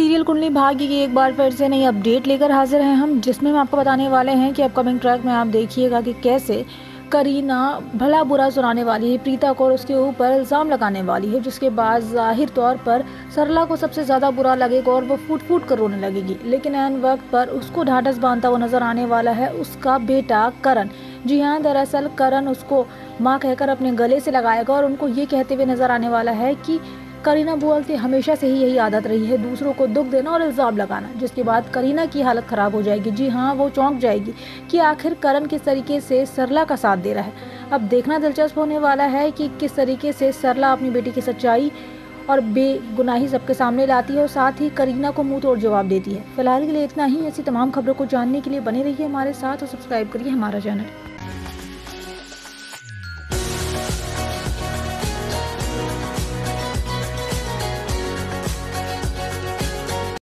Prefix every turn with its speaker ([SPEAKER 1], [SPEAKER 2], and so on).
[SPEAKER 1] Serial Kundali Bhagya की एक बार फिर से नई अपडेट लेकर हाजिर हैं हम, जिसमें हम आपको बताने वाले हैं कि अपकमिंग ट्रैक में आप देखिएगा कि कैसे करीना भला बुरा सुनाने वाली है प्रीता को और उसके ऊपर इल्ज़ाम लगाने वाली है, जिसके बाद जाहिर तौर पर सरला को सबसे ज़्यादा बुरा लगेगा और वो फूट फूट कर रोने लगेगी। लेकिन ऐन वक्त पर उसको ढाढ़स बांधता हुआ नजर आने वाला है उसका बेटा करण। जी हाँ, दरअसल करण उसको माँ कहकर अपने गले से लगाएगा और उनको ये कहते हुए नजर आने वाला है कि करीना बुआ की हमेशा से ही यही आदत रही है, दूसरों को दुख देना और इल्ज़ाम लगाना, जिसके बाद करीना की हालत ख़राब हो जाएगी। जी हाँ, वो चौंक जाएगी कि आखिर करण किस तरीके से सरला का साथ दे रहा है। अब देखना दिलचस्प होने वाला है कि किस तरीके से सरला अपनी बेटी की सच्चाई और बेगुनाही सबके सामने लाती है और साथ ही करीना को मुंह तोड़ जवाब देती है। फिलहाल के लिए इतना ही। ऐसी तमाम खबरों को जानने के लिए बने रहिए हमारे साथ और सब्सक्राइब करिए हमारा चैनल।